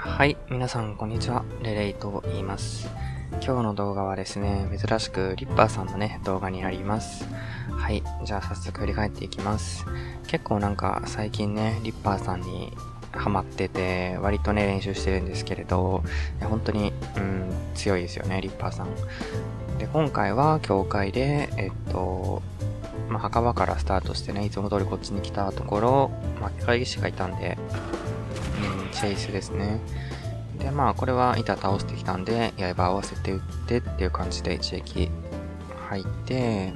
はい、皆さんこんにちは。レレイと言います。今日の動画はですね、珍しくリッパーさんのね、動画になります。はい、じゃあ早速振り返っていきます。結構なんか最近ね、リッパーさんにハマってて、割とね、練習してるんですけれど、本当に、強いですよね、リッパーさん。で、今回は教会で、墓場からスタートしてね、いつも通りこっちに来たところ、会議士がいたんで、チェイスですね。で、これは板倒してきたんで、刃合わせて打ってっていう感じで一撃入って、で、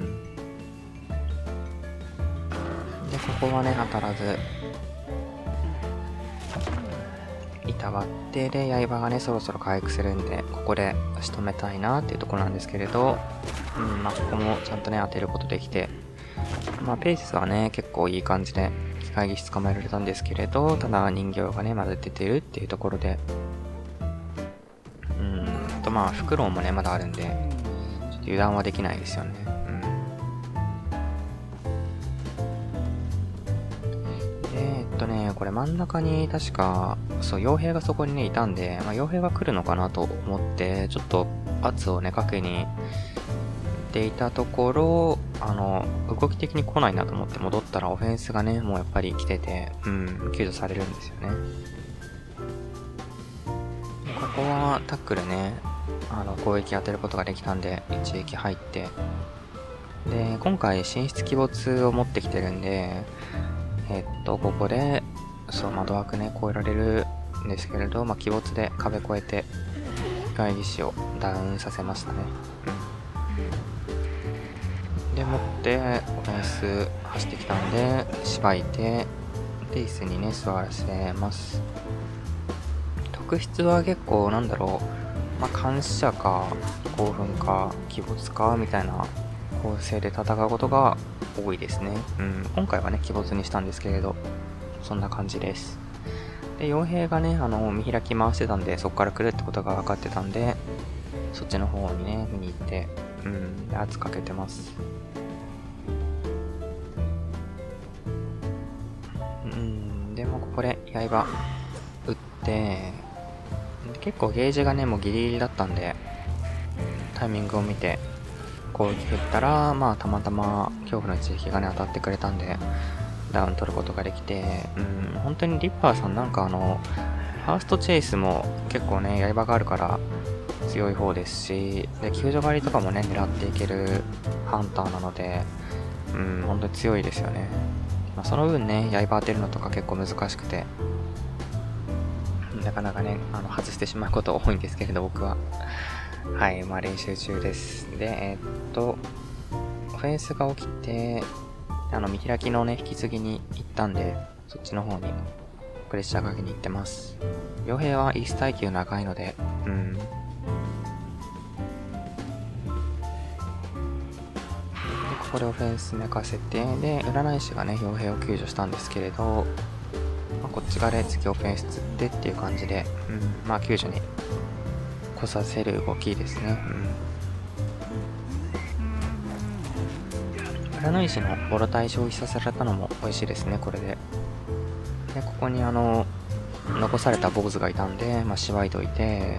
ここはね、当たらず、板割って、で、刃がね、そろそろ回復するんで、ここで仕留めたいなっていうところなんですけれど、ここもちゃんとね、当てることできて、ペースはね、結構いい感じで、機械技師捕まえられたんですけれど、ただ人形がね、まだ出てるっていうところで、フクロウもね、まだあるんで、ちょっと油断はできないですよね。これ真ん中に確か、そう、傭兵がそこにね、いたんで、傭兵が来るのかなと思って、ちょっと圧をね、かけに行っていたところ、動き的に来ないなと思って戻ったらオフェンスがね、もうやっぱり来てて、救助されるんですよね。ここはタックルね、攻撃当てることができたんで、一撃入って、で、今回神出鬼没を持ってきてるんで、ここで、そう、窓枠ね、越えられるんですけれど、鬼没で壁越えて、機械技師をダウンさせましたね。で、持って、オフェンス走ってきたんで、しばいて、で、椅子にね、座らせます。特質は結構、なんだろう、監視者か、興奮か、鬼没か、みたいな構成で戦うことが多いですね。今回はね、鬼没にしたんですけれど、そんな感じです。で、傭兵がね、見開き回してたんで、そこから来るってことが分かってたんで、そっちの方にね、見に行って、で圧かけてます。でもここで刃打って、結構ゲージがね、もうギリギリだったんで、タイミングを見て、攻撃振ったら、たまたま恐怖の一撃がね、当たってくれたんで、ダウン取ることができて、本当にリッパーさんなんかファーストチェイスも結構ね、刃があるから強い方ですし、で、救助狩りとかもね、狙っていけるハンターなので、本当に強いですよね。その分ね、刃当てるのとか結構難しくて、なかなかね、外してしまうこと多いんですけれど、僕は。はい、練習中です。で、オフェンスが起きて、見開きのね、引き継ぎに行ったんで、そっちの方にプレッシャーかけに行ってます。傭兵はイース耐久長いので、ここでオフェンス寝かせて、で、占い師がね、傭兵を救助したんですけれど、こっち側で次オフェンス釣ってっていう感じで、救助に来させる動きですね。占い師のボロ体消費させられたのも美味しいですね、これで。で、ここに残された坊主がいたんで、しばいといて、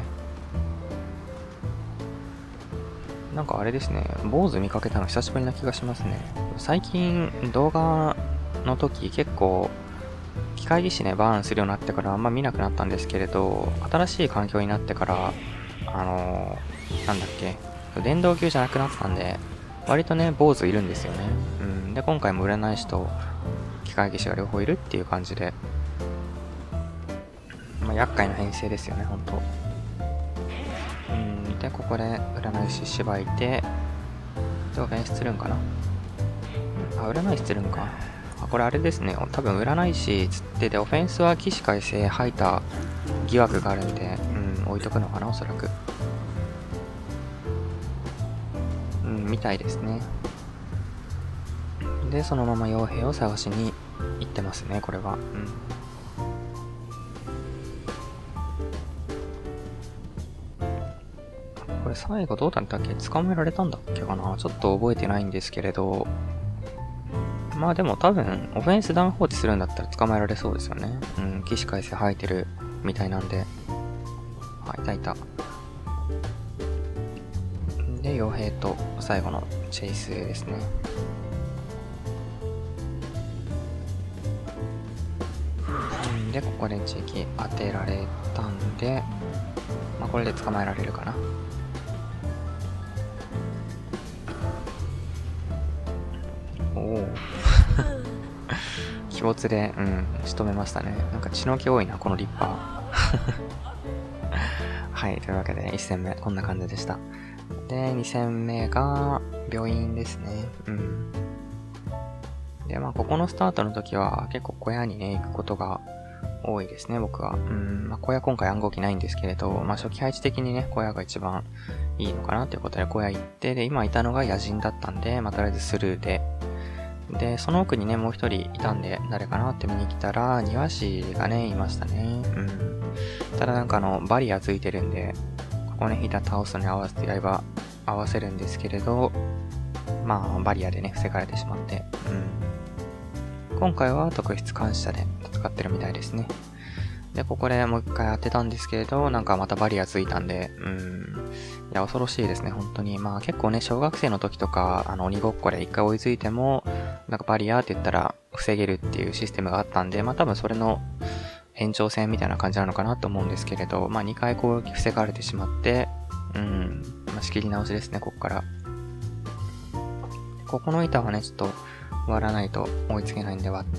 なんかあれですね、坊主見かけたの久しぶりな気がしますね。最近動画の時結構、機械技師ね、バーンするようになってからあんま見なくなったんですけれど、新しい環境になってから、なんだっけ、電動級じゃなくなったんで、割とね、坊主いるんですよね。で、今回も占い師と機械技師が両方いるっていう感じで、厄介な編成ですよね、ほんと。で、ここで占い師しばいて、で、オフェンスするんかな。占い師するんか。これあれですね、多分占い師つってで、オフェンスは起死回生吐いた疑惑があるんで、置いとくのかな、おそらく。みたいですね。で、そのまま傭兵を探しに行ってますね、これは。これ最後どうだったっけ？捕まえられたんだっけかな？ちょっと覚えてないんですけれど。でも多分、オフェンスダウン放置するんだったら捕まえられそうですよね。起死回生吐いてるみたいなんで。あ、いたいた。で、傭兵と最後のチェイスですね。で、ここで地域当てられたんで、まあ、これで捕まえられるかな。おお。鬼没で、仕留めましたね。なんか血の気多いな、このリッパー。はい、というわけで1戦目、こんな感じでした。で、2戦目が、病院ですね。で、まあ、ここのスタートの時は、結構小屋にね、行くことが多いですね、僕は。まあ、小屋今回暗号機ないんですけれど、まあ、初期配置的にね、小屋が一番いいのかなということで、小屋行って、で、今いたのが野人だったんで、まあ、とりあえずスルーで、で、その奥にね、もう一人いたんで、誰かなって見に来たら、庭師がね、いましたね。ただなんかバリアついてるんで、ここね、ヒーター倒すのに合わせて刃合わせるんですけれど、まあ、バリアでね、防がれてしまって、今回は特筆監視者で戦ってるみたいですね。で、ここでもう一回当てたんですけれど、なんかまたバリアついたんで、いや、恐ろしいですね、本当に。まあ結構ね、小学生の時とか、鬼ごっこで一回追いついても、なんかバリアって言ったら防げるっていうシステムがあったんで、まあ多分それの延長線みたいな感じなのかなと思うんですけれど、まあ2回攻撃防がれてしまって、まあ仕切り直しですね、ここから。ここの板はね、ちょっと割らないと追いつけないんで割って、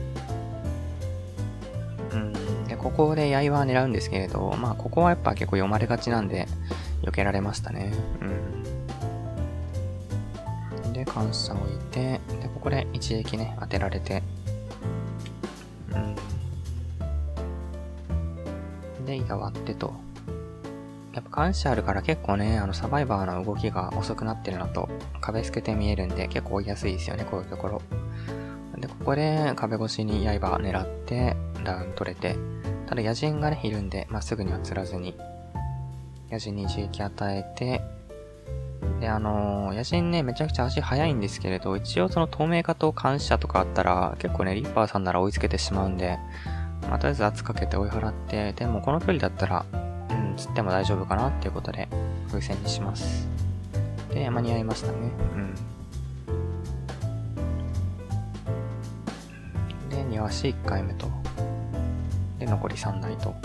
で、ここで刃は狙うんですけれど、まあここはやっぱ結構読まれがちなんで、避けられましたね。で、監視者置いて、で、ここで一撃ね、当てられて、で、板割ってと。やっぱ監視あるから結構ね、サバイバーの動きが遅くなってるのと、壁透けて見えるんで結構追いやすいですよね、こういうところ。で、ここで壁越しに刃狙って、ダウン取れて、ただ野人がね、いるんで、まあ、すぐには釣らずに、野人に一撃与えて、で、野人ね、めちゃくちゃ足速いんですけれど、一応その透明化と監視者とかあったら、結構ね、リッパーさんなら追いつけてしまうんで、まあ、とりあえず圧かけて追い払って、でもこの距離だったら、釣っても大丈夫かなっていうことで、風船にします。で、間に合いましたね。で、庭師1回目と。で、残り3台と。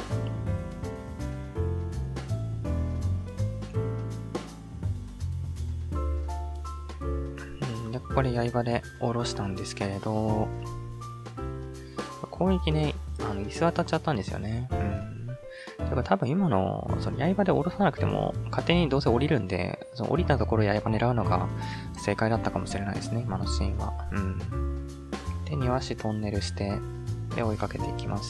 で、ここで刃で下ろしたんですけれど、攻撃ね、椅子当たっちゃったんですよね。だから多分今の、その刃で下ろさなくても、勝手にどうせ降りるんで、その降りたところ刃狙うのが正解だったかもしれないですね、今のシーンは。で、庭師トンネルして、で、追いかけていきます。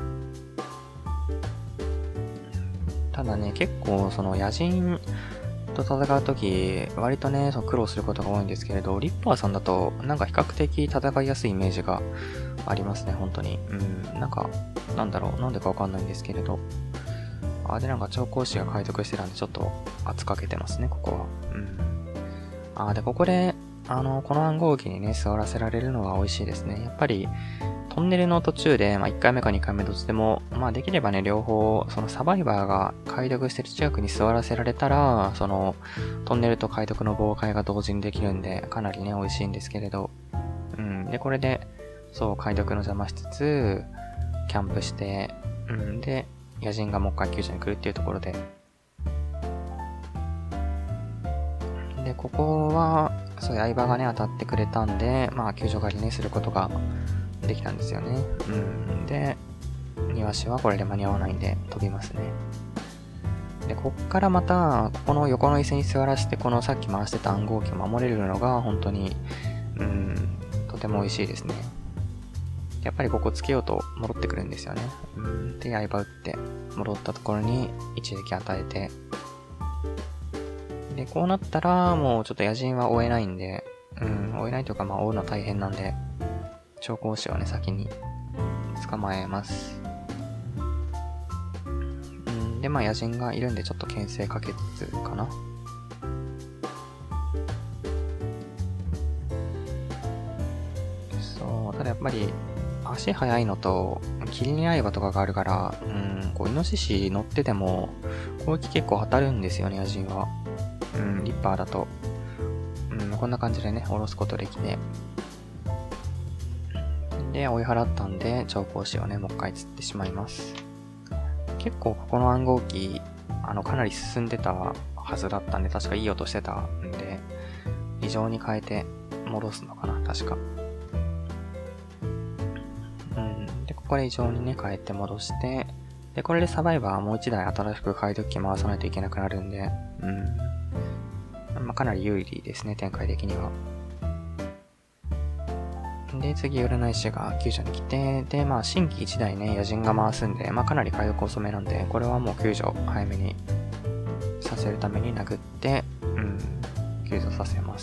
ただね、結構、その野人と戦うとき、割とね、その苦労することが多いんですけれど、リッパーさんだと、なんか比較的戦いやすいイメージがありますね、本当に。なんか、なんだろう、なんでかわかんないんですけれど。で、なんか調香師が解読してたんで、ちょっと圧かけてますね、ここは。で、ここで、この暗号機にね、座らせられるのは美味しいですね。やっぱり、トンネルの途中で、まあ、1回目か2回目どっちでも、まあ、できればね、両方、そのサバイバーが解読してる近くに座らせられたら、その、トンネルと解読の妨害が同時にできるんで、かなりね、美味しいんですけれど。で、これで、そう、解読の邪魔しつつ、キャンプして、で、野人がもう一回救助に来るっていうところで。で、ここは、そう、刃がね、当たってくれたんで、まあ、救助狩りね、することができたんですよね。で、庭師はこれで間に合わないんで、飛びますね。で、こっからまた、ここの横の椅子に座らせて、このさっき回してた暗号機を守れるのが、本当に、とても美味しいですね。やっぱりここつけようと戻ってくるんですよね。で、刃打って、戻ったところに一撃与えて。で、こうなったら、もうちょっと野人は追えないんで、追えないというか、まあ追うの大変なんで、調香師をね、先に捕まえます。で、まあ野人がいるんで、ちょっと牽制かけつつかな。そう、ただやっぱり、 足速いのと、切り刃とかがあるから、こう、イノシシ乗ってても、攻撃結構当たるんですよね、野人は。リッパーだと。こんな感じでね、下ろすことできて。で、追い払ったんで、超光子をね、もう一回釣ってしまいます。結構ここの暗号機、かなり進んでたはずだったんで、確かいい音してたんで、異常に変えて戻すのかな、確か。で、ここで異常にね、変えて戻して、で、これでサバイバーもう一台新しく解読機回さないといけなくなるんで、かなり有利ですね、展開的には。で、次、占い師が救助に来て、で、新規1台ね、野人が回すんで、かなり解読遅めなんで、これはもう救助早めにさせるために殴って、救助させます。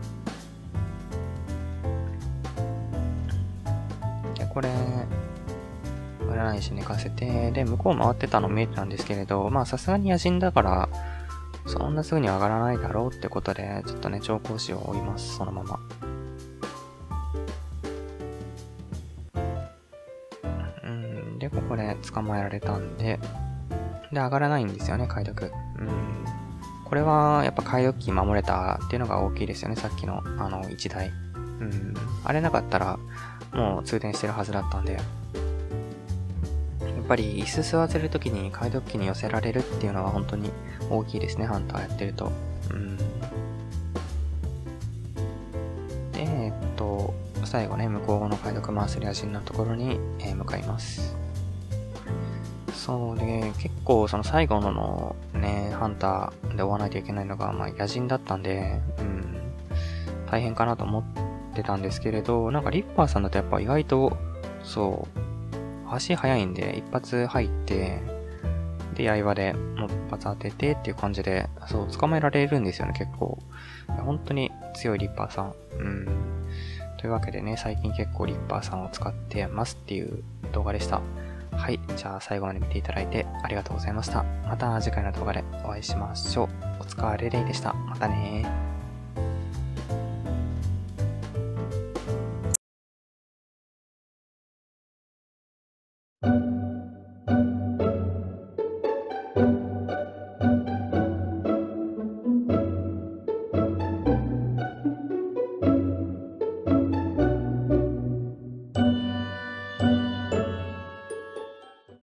で、これ、占い師寝かせて、で、向こう回ってたの見えてたんですけれど、さすがに野人だから、そんなすぐに上がらないだろうってことで、ちょっとね、超光子を追います、そのまま。で、ここで捕まえられたんで、で、上がらないんですよね、解読。これは、やっぱ解読機守れたっていうのが大きいですよね、さっきの、1台。あれなかったら、もう通電してるはずだったんで。やっぱり、椅子座ってる時に解読機に寄せられるっていうのは本当に大きいですね、ハンターやってると。で、最後ね、向こうの解読回す野人のところに、向かいます。そうで、結構その最後のね、ハンターで追わないといけないのが、野人だったんで、大変かなと思ってたんですけれど、なんかリッパーさんだとやっぱ意外と、そう、足早いんで、一発入って、で、刃でもう一発当ててっていう感じで、そう、捕まえられるんですよね、結構。本当に強いリッパーさん。というわけでね、最近結構リッパーさんを使ってますっていう動画でした。はい。じゃあ最後まで見ていただいてありがとうございました。また次回の動画でお会いしましょう。お疲れレイでした。またねー。